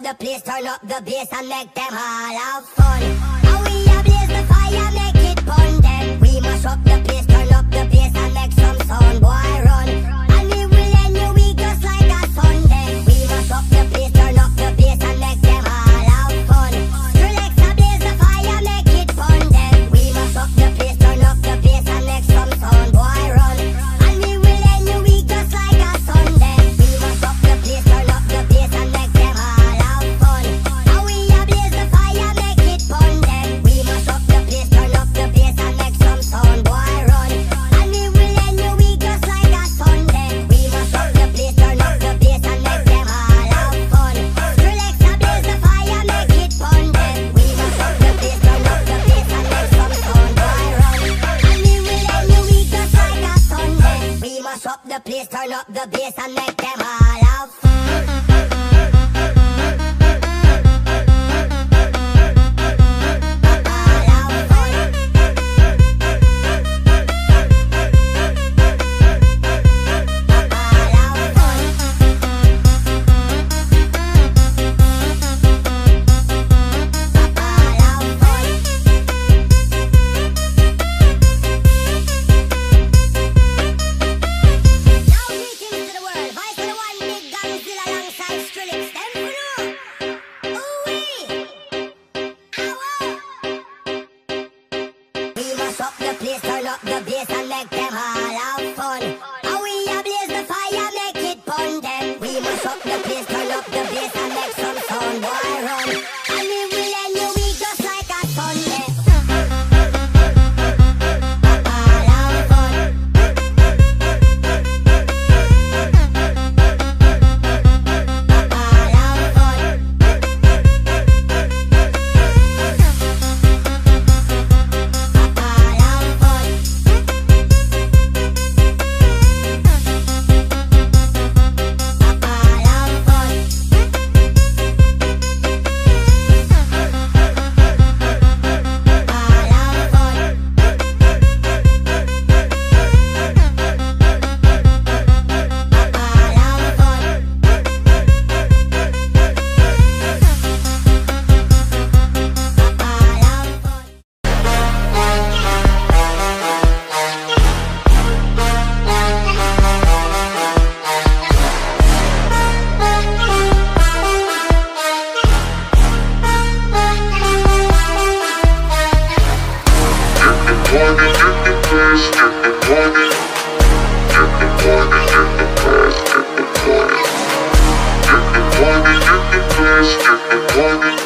the place, turn up the bass and make them all have fun. And we a blaze the fire, make it fun them. We mash up the place, turn up the bass and make some sound, boy run. And we will end your week just like a Sunday. We mash up the place, turn up the bass and make them all have fun. Relax a blaze the fire, make it fun them. We mash up the place, turn up the bass and make some sound, boy run. And we will end your week just like a Sunday. We mash up the place, turn up the bass and make them all have fun. And we a blaze the fire, make it fun them. We mash up the place, turn up the bass and make some sound, boy run. And we will end your week just like a Sunday. We mash up the place, turn up the bass and make them all have fun. Relax a blaze the fire, make it fun them. We mash up the place, turn up the bass and make some sound, boy run. And we will end your week just like a Sunday. We mash up the place, turn up the bass and make them all have fun. Up the place, turn up the bass and make them all have fun. And we a blaze the fire, make it fun them. We mash up the place, turn up the bass and make some sound, boy run. And we will end your week just like a Sunday. All have fun. All have fun. Get the